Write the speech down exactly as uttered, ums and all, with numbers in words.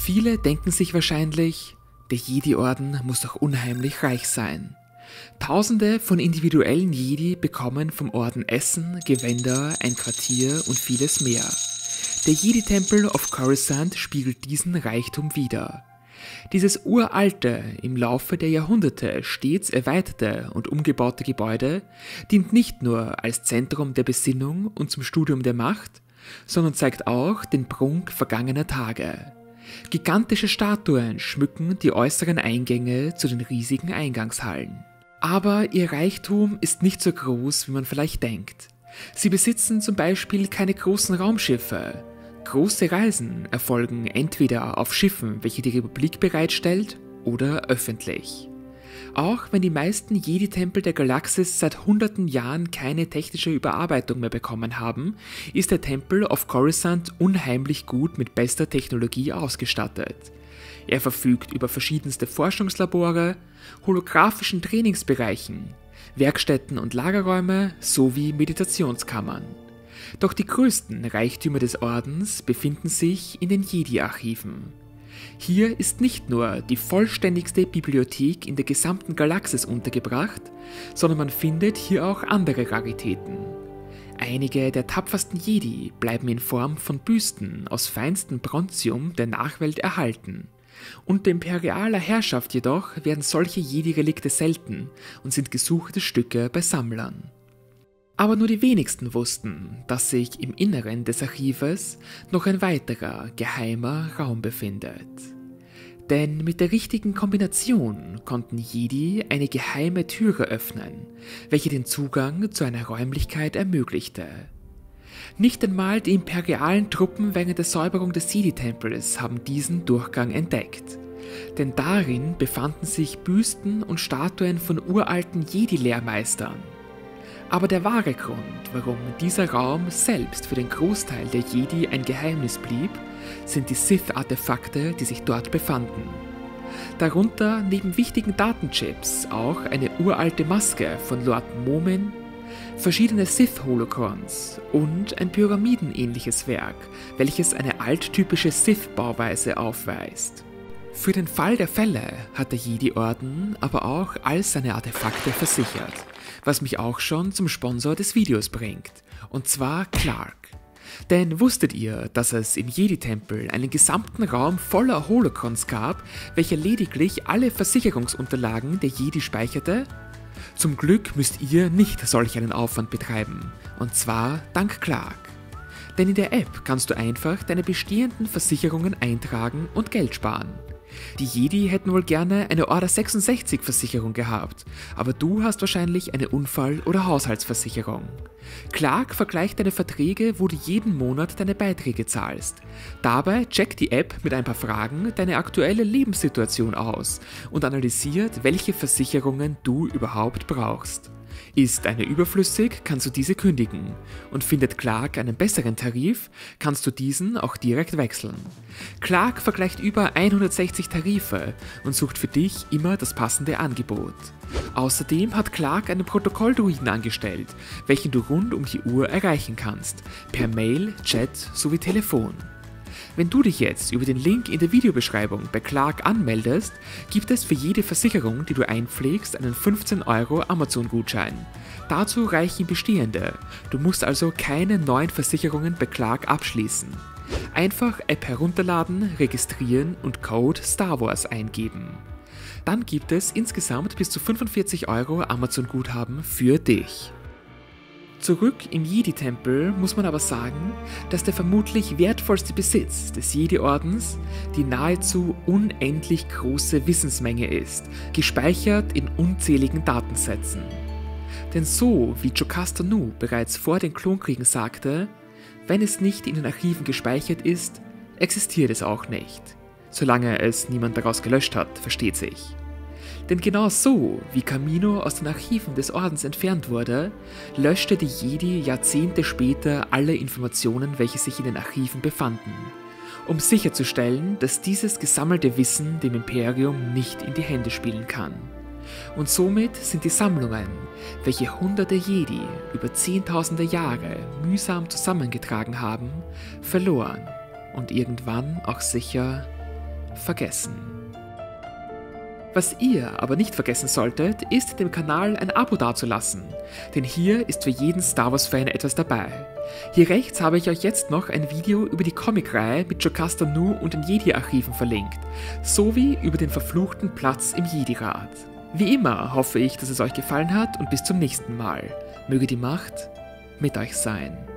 Viele denken sich wahrscheinlich, der Jedi-Orden muss doch unheimlich reich sein. Tausende von individuellen Jedi bekommen vom Orden Essen, Gewänder, ein Quartier und vieles mehr. Der Jedi-Tempel of Coruscant spiegelt diesen Reichtum wider. Dieses uralte, im Laufe der Jahrhunderte stets erweiterte und umgebaute Gebäude dient nicht nur als Zentrum der Besinnung und zum Studium der Macht, sondern zeigt auch den Prunk vergangener Tage. Gigantische Statuen schmücken die äußeren Eingänge zu den riesigen Eingangshallen. Aber ihr Reichtum ist nicht so groß, wie man vielleicht denkt. Sie besitzen zum Beispiel keine großen Raumschiffe. Große Reisen erfolgen entweder auf Schiffen, welche die Republik bereitstellt, oder öffentlich. Auch wenn die meisten Jedi-Tempel der Galaxis seit hunderten Jahren keine technische Überarbeitung mehr bekommen haben, ist der Tempel of Coruscant unheimlich gut mit bester Technologie ausgestattet. Er verfügt über verschiedenste Forschungslabore, holographischen Trainingsbereichen, Werkstätten und Lagerräume sowie Meditationskammern. Doch die größten Reichtümer des Ordens befinden sich in den Jedi-Archiven. Hier ist nicht nur die vollständigste Bibliothek in der gesamten Galaxis untergebracht, sondern man findet hier auch andere Raritäten. Einige der tapfersten Jedi bleiben in Form von Büsten aus feinstem Bronzium der Nachwelt erhalten. Unter imperialer Herrschaft jedoch werden solche Jedi-Relikte selten und sind gesuchte Stücke bei Sammlern. Aber nur die wenigsten wussten, dass sich im Inneren des Archives noch ein weiterer, geheimer Raum befindet. Denn mit der richtigen Kombination konnten Jedi eine geheime Türe öffnen, welche den Zugang zu einer Räumlichkeit ermöglichte. Nicht einmal die imperialen Truppen während der Säuberung des Jedi-Tempels haben diesen Durchgang entdeckt. Denn darin befanden sich Büsten und Statuen von uralten Jedi-Lehrmeistern. Aber der wahre Grund, warum dieser Raum selbst für den Großteil der Jedi ein Geheimnis blieb, sind die Sith-Artefakte, die sich dort befanden. Darunter neben wichtigen Datenchips auch eine uralte Maske von Lord Momin, verschiedene Sith-Holocrons und ein pyramidenähnliches Werk, welches eine alttypische Sith-Bauweise aufweist. Für den Fall der Fälle hat der Jedi-Orden aber auch all seine Artefakte versichert, was mich auch schon zum Sponsor des Videos bringt, und zwar Clark. Denn wusstet ihr, dass es im Jedi-Tempel einen gesamten Raum voller Holocrons gab, welcher lediglich alle Versicherungsunterlagen der Jedi speicherte? Zum Glück müsst ihr nicht solch einen Aufwand betreiben, und zwar dank Clark. Denn in der App kannst du einfach deine bestehenden Versicherungen eintragen und Geld sparen. Die Jedi hätten wohl gerne eine Order sechsundsechzig Versicherung gehabt, aber du hast wahrscheinlich eine Unfall- oder Haushaltsversicherung. Clark vergleicht deine Verträge, wo du jeden Monat deine Beiträge zahlst. Dabei checkt die App mit ein paar Fragen deine aktuelle Lebenssituation aus und analysiert, welche Versicherungen du überhaupt brauchst. Ist eine überflüssig, kannst du diese kündigen, und findet Clark einen besseren Tarif, kannst du diesen auch direkt wechseln. Clark vergleicht über hundertsechzig Tarife und sucht für dich immer das passende Angebot. Außerdem hat Clark einen Protokolldruiden angestellt, welchen du rund um die Uhr erreichen kannst, per Mail, Chat sowie Telefon. Wenn du dich jetzt über den Link in der Videobeschreibung bei Clark anmeldest, gibt es für jede Versicherung, die du einpflegst, einen fünfzehn Euro Amazon-Gutschein. Dazu reichen bestehende. Du musst also keine neuen Versicherungen bei Clark abschließen. Einfach App herunterladen, registrieren und Code Star Wars eingeben. Dann gibt es insgesamt bis zu fünfundvierzig Euro Amazon-Guthaben für dich. Zurück im Jedi-Tempel muss man aber sagen, dass der vermutlich wertvollste Besitz des Jedi-Ordens die nahezu unendlich große Wissensmenge ist, gespeichert in unzähligen Datensätzen. Denn so wie Jocasta Nu bereits vor den Klonkriegen sagte, wenn es nicht in den Archiven gespeichert ist, existiert es auch nicht. Solange es niemand daraus gelöscht hat, versteht sich. Denn genau so, wie Kamino aus den Archiven des Ordens entfernt wurde, löschte die Jedi Jahrzehnte später alle Informationen, welche sich in den Archiven befanden, um sicherzustellen, dass dieses gesammelte Wissen dem Imperium nicht in die Hände spielen kann. Und somit sind die Sammlungen, welche hunderte Jedi über zehntausende Jahre mühsam zusammengetragen haben, verloren und irgendwann auch sicher vergessen. Was ihr aber nicht vergessen solltet, ist dem Kanal ein Abo dazulassen, denn hier ist für jeden Star Wars-Fan etwas dabei. Hier rechts habe ich euch jetzt noch ein Video über die Comicreihe mit Jocasta Nu und den Jedi-Archiven verlinkt, sowie über den verfluchten Platz im Jedi-Rat. Wie immer hoffe ich, dass es euch gefallen hat und bis zum nächsten Mal. Möge die Macht mit euch sein.